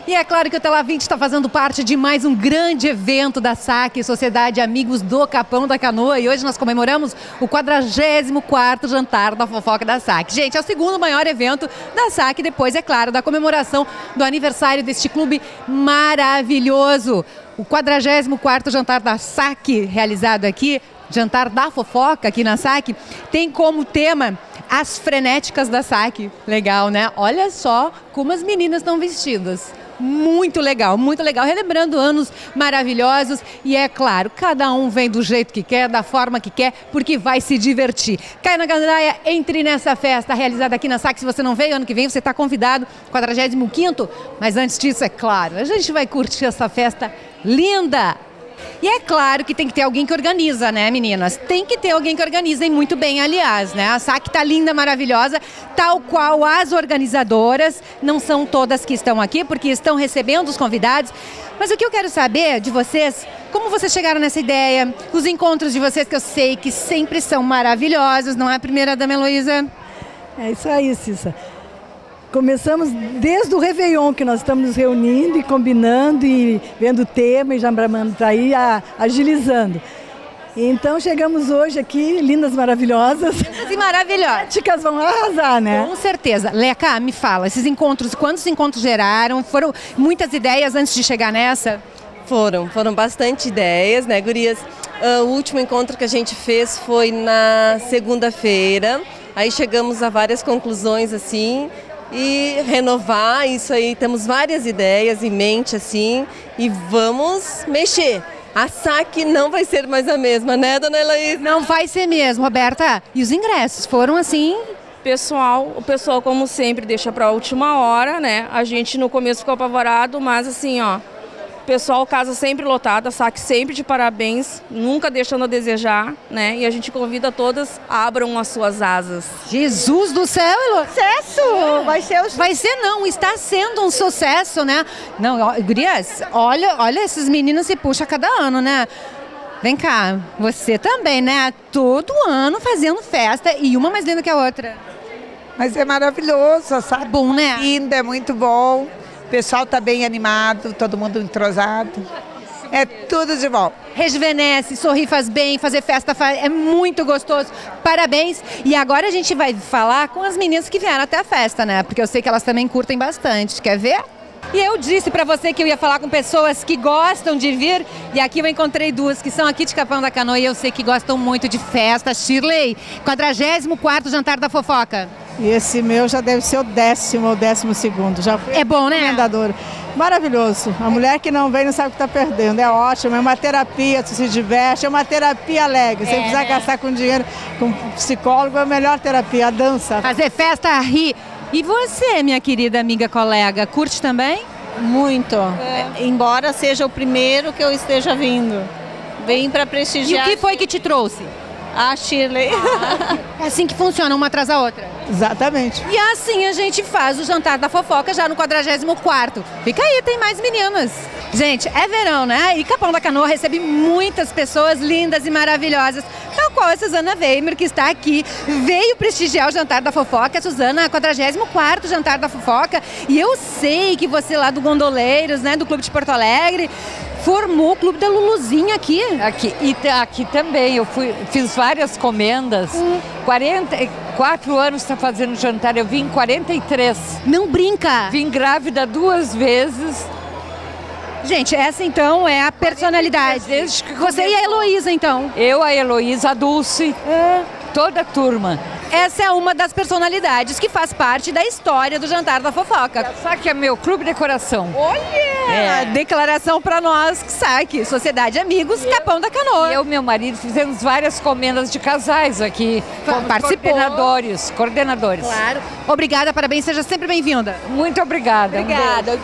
E é claro que o Tela 20 está fazendo parte de mais um grande evento da SAC, Sociedade Amigos do Capão da Canoa, e hoje nós comemoramos o 44º Jantar da Fofoca da SAC. Gente, é o segundo maior evento da SAC, depois, é claro, da comemoração do aniversário deste clube maravilhoso. O 44º Jantar da SAC, realizado aqui, Jantar da Fofoca aqui na SAC, tem como tema as frenéticas da SAC. Legal, né? Olha só como as meninas estão vestidas. Muito legal, relembrando anos maravilhosos e é claro, cada um vem do jeito que quer, da forma que quer, porque vai se divertir. Caia na gandaia, entre nessa festa realizada aqui na SAC. Se você não veio, ano que vem você está convidado, 45º, mas antes disso, é claro, a gente vai curtir essa festa linda. E é claro que tem que ter alguém que organiza, né, meninas? Tem que ter alguém que organiza, e muito bem, aliás, né? A SAC tá linda, maravilhosa, tal qual as organizadoras. Não são todas que estão aqui, porque estão recebendo os convidados. Mas o que eu quero saber de vocês, como vocês chegaram nessa ideia, os encontros de vocês, que eu sei que sempre são maravilhosos, não é, a primeira dama Heloísa? É isso aí, Cissa. Começamos desde o Réveillon, que nós estamos nos reunindo e combinando e vendo o tema e já para aí agilizando. Então chegamos hoje aqui, lindas, maravilhosas. Lindas e maravilhosas. As chicas vão arrasar, né? Com certeza. Leca, me fala, esses encontros, quantos encontros geraram? Foram muitas ideias antes de chegar nessa? Foram bastante ideias, né, gurias? O último encontro que a gente fez foi na segunda-feira. Aí chegamos a várias conclusões, assim, e renovar isso aí. Temos várias ideias em mente, assim, e vamos mexer. A SAC não vai ser mais a mesma, né, dona Heloísa? Não vai ser mesmo, Roberta. E os ingressos foram assim? O pessoal, como sempre, deixa para a última hora, né? A gente no começo ficou apavorado, mas assim, ó, o pessoal, casa sempre lotada, a SAC sempre de parabéns, nunca deixando a desejar, né? E a gente convida todas, abram as suas asas. Jesus do céu, Elo! Sucesso! Vai ser não, está sendo um sucesso, né? Não, gurias, olha esses meninos se puxam a cada ano, né? Vem cá, você também, né? Todo ano fazendo festa e uma mais linda que a outra. Mas é maravilhoso, sabe? É bom, né? Linda, é muito bom. O pessoal está bem animado, todo mundo entrosado. É tudo de bom. Rejuvenesce, sorri, faz bem, fazer festa é muito gostoso. Parabéns. E agora a gente vai falar com as meninas que vieram até a festa, né? Porque eu sei que elas também curtem bastante. Quer ver? E eu disse pra você que eu ia falar com pessoas que gostam de vir, e aqui eu encontrei duas que são aqui de Capão da Canoa e eu sei que gostam muito de festa. Shirley, 44º Jantar da Fofoca. E esse meu já deve ser o 10º ou 12º. Já fui bom, né? Comendadora. Maravilhoso. A mulher que não vem não sabe o que está perdendo. É ótimo, é uma terapia, tu se diverte, é uma terapia alegre. Sem precisar gastar com dinheiro, com psicólogo, é a melhor terapia, a dança. Fazer festa, rir. E você, minha querida amiga, colega, curte também? Muito. Embora seja o primeiro que eu esteja vindo. Vem para prestigiar. E o que foi que te trouxe? A Shirley. É assim que funciona, uma atrás da outra. Exatamente. E assim a gente faz o Jantar da Fofoca já no 44º. Fica aí, tem mais meninas. Gente, é verão, né? E Capão da Canoa recebe muitas pessoas lindas e maravilhosas, tal qual a Suzana Weimer, que está aqui, veio prestigiar o Jantar da Fofoca. Suzana, 44º Jantar da Fofoca. E eu sei que você lá do Gondoleiros, né, do Clube de Porto Alegre, formou o Clube da Luluzinha aqui. Aqui também, eu fiz várias comendas. 44 anos está fazendo jantar, eu vim em 43. Não brinca! Vim grávida 2 vezes. Gente, essa então é a personalidade. Desde que você e a Heloísa, então. Eu, a Heloísa, a Dulce, toda a turma. Essa é uma das personalidades que faz parte da história do Jantar da Fofoca. SAC é meu clube de coração. Olha! Declaração pra nós, SAC, Sociedade Amigos, Capão da Canoa. Eu e meu marido fizemos várias comendas de casais aqui. Participou. Coordenadores. Claro. Obrigada, parabéns, seja sempre bem-vinda. Muito obrigada. Obrigada.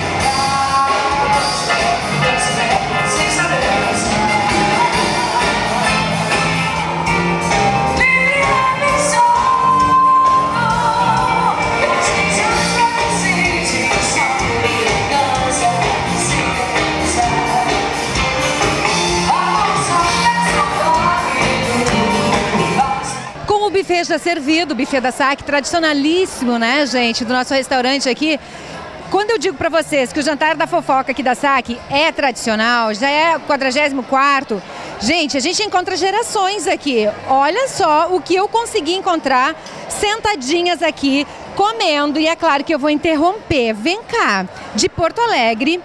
Com o buffet já servido, o buffet da SAC, tradicionalíssimo, né, gente, do nosso restaurante aqui. Quando eu digo pra vocês que o jantar da fofoca aqui da SAC é tradicional, já é o 44º, gente, a gente encontra gerações aqui. Olha só o que eu consegui encontrar sentadinhas aqui, comendo, e é claro que eu vou interromper. Vem cá, de Porto Alegre,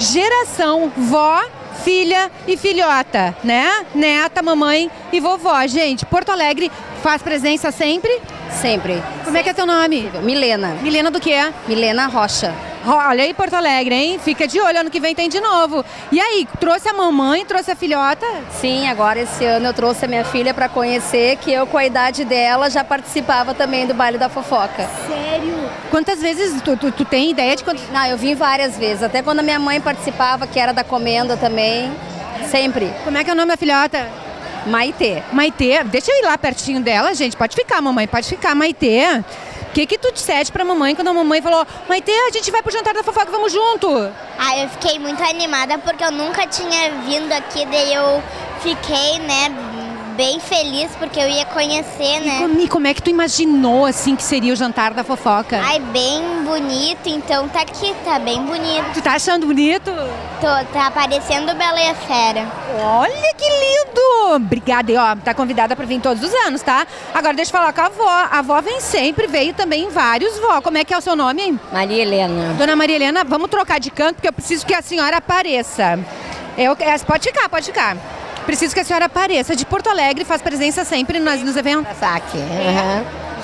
geração vó, filha e filhota, né? Neta, mamãe e vovó. Gente, Porto Alegre faz presença sempre? Sempre. Como é que é teu nome? Milena. Milena do quê? Milena Rocha. Olha aí, Porto Alegre, hein? Fica de olho, ano que vem tem de novo. E aí, trouxe a mamãe, trouxe a filhota? Sim, agora esse ano eu trouxe a minha filha para conhecer, que eu com a idade dela já participava também do baile da fofoca. Sério? Quantas vezes tu tem ideia de quantas? Não, eu vim várias vezes, até quando a minha mãe participava, que era da comenda também, sempre. Como é que é o nome da filhota? Maitê. Maitê, deixa eu ir lá pertinho dela, gente. Pode ficar, mamãe, pode ficar, Maitê. O que tu disseste pra mamãe quando a mamãe falou: Maitê, a gente vai pro jantar da fofoca, vamos junto? Ah, eu fiquei muito animada porque eu nunca tinha vindo aqui, daí eu fiquei, né, bem feliz porque eu ia conhecer, né? E como é que tu imaginou, assim, que seria o jantar da fofoca? Ai, bem bonito, então tá aqui, tá bem bonito. Tu tá achando bonito? Tá parecendo Bela e a Fera. Olha que lindo! Obrigada, e ó, tá convidada pra vir todos os anos, tá? Agora deixa eu falar com a avó. A avó vem sempre, veio também em vários, vó. Como é que é o seu nome, hein? Maria Helena. Dona Maria Helena, vamos trocar de canto, porque eu preciso que a senhora apareça. Pode ficar. Preciso que a senhora apareça. De Porto Alegre, faz presença sempre nos eventos. SAC. Uhum.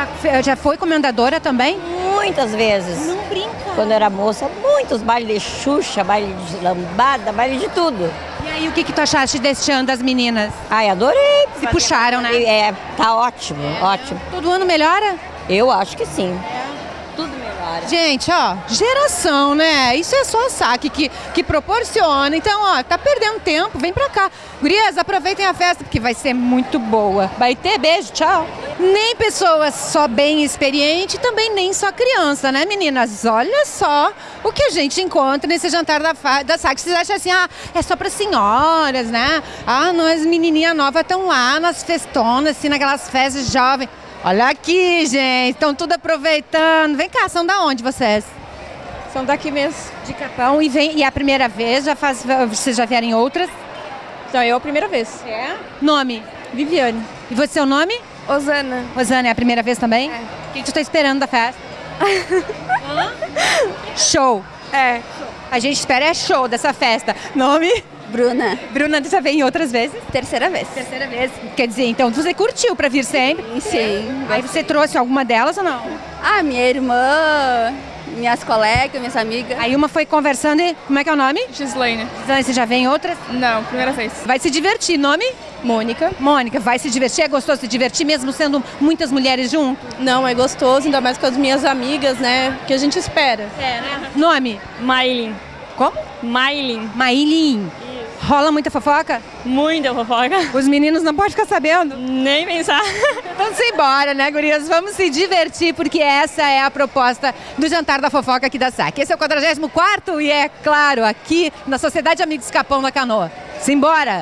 Já foi comendadora também? Muitas vezes. Não brinca. Quando eu era moça, muitos bailes de Xuxa, baile de lambada, baile de tudo. E aí, o que tu achaste deste ano das meninas? Ai, adorei. Se puxaram, né? É, tá ótimo, ótimo. Todo ano melhora? Eu acho que sim. Tudo melhora. Gente, ó, geração, né? Isso é só a SAC que proporciona. Então, ó, tá perdendo tempo, vem pra cá. Gurias, aproveitem a festa, porque vai ser muito boa. Vai ter beijo, tchau. Nem pessoas só bem experiente, também nem só criança, né, meninas? Olha só o que a gente encontra nesse jantar da SAC. Vocês acham assim, é só pra senhoras, né? Nós menininha nova estão lá nas festonas, assim, naquelas festas jovens. Olha aqui, gente, estão tudo aproveitando. Vem cá, são da onde vocês? São daqui mesmo. De Capão. E é a primeira vez? Vocês já vieram em outras? Então, eu a primeira vez. É? Nome? Viviane. E você, seu nome? Osana. Rosana, é a primeira vez também? É. O que tu tá esperando da festa? Show. É. A gente espera é show dessa festa. Nome? Bruna. Bruna, tu já veio em outras vezes? Terceira vez. Terceira vez. Quer dizer, então você curtiu pra vir sempre? Sim. Aí você trouxe alguma delas ou não? Minha irmã, minhas colegas, minhas amigas. Aí uma foi conversando e... Como é que é o nome? Gislaine. Você já vem em outras? Não, primeira vez. Vai se divertir. Nome? Mônica. Mônica, vai se divertir? É gostoso se divertir mesmo sendo muitas mulheres junto? Não, é gostoso, ainda mais com as minhas amigas, né? Que a gente espera. É, né? Nome? Maylin. Como? Maylin. Maylin. Rola muita fofoca? Muita fofoca. Os meninos não podem ficar sabendo? Nem pensar. Vamos embora, né, gurias? Vamos se divertir, porque essa é a proposta do jantar da fofoca aqui da SAC. Esse é o 44º e é claro, aqui na Sociedade Amigos Capão da Canoa. Simbora!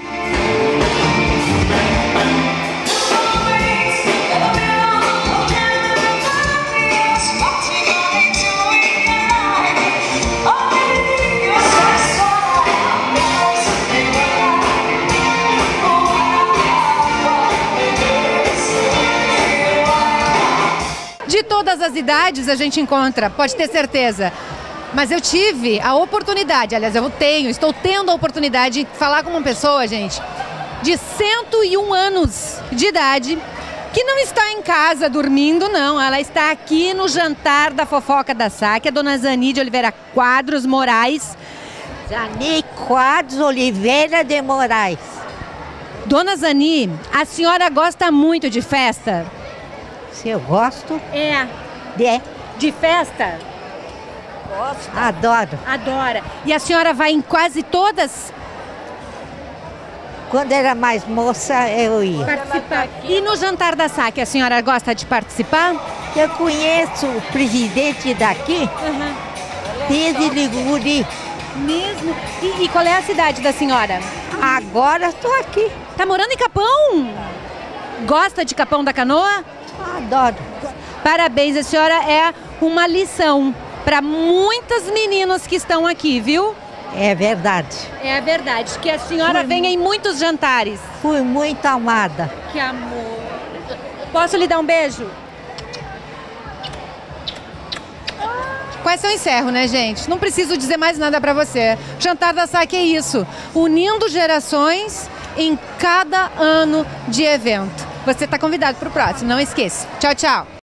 De todas as idades a gente encontra, pode ter certeza. Mas eu tive a oportunidade, aliás, estou tendo a oportunidade de falar com uma pessoa, gente, de 101 anos de idade, que não está em casa dormindo, não. Ela está aqui no jantar da fofoca da SAC, a dona Zani de Oliveira Quadros Moraes. Zani Quadros Oliveira de Moraes. Dona Zani, a senhora gosta muito de festa? Se eu gosto? É. De festa? Gosto. Adoro. Adora. E a senhora vai em quase todas? Quando era mais moça, eu ia. Participar. E no jantar da SAC, a senhora gosta de participar? Eu conheço o presidente daqui, desde Liguri. Mesmo? E qual é a cidade da senhora? Agora estou aqui. Tá morando em Capão? Gosta de Capão da Canoa? Adoro. Parabéns, a senhora é uma lição para muitas meninas que estão aqui, viu? É verdade. É verdade, que a senhora vem em muitos jantares. Fui muito amada. Que amor. Posso lhe dar um beijo? Com essa eu encerro, né, gente? Não preciso dizer mais nada para você. O Jantar da SAC é isso, unindo gerações em cada ano de evento. Você está convidado para o próximo, não esqueça. Tchau, tchau.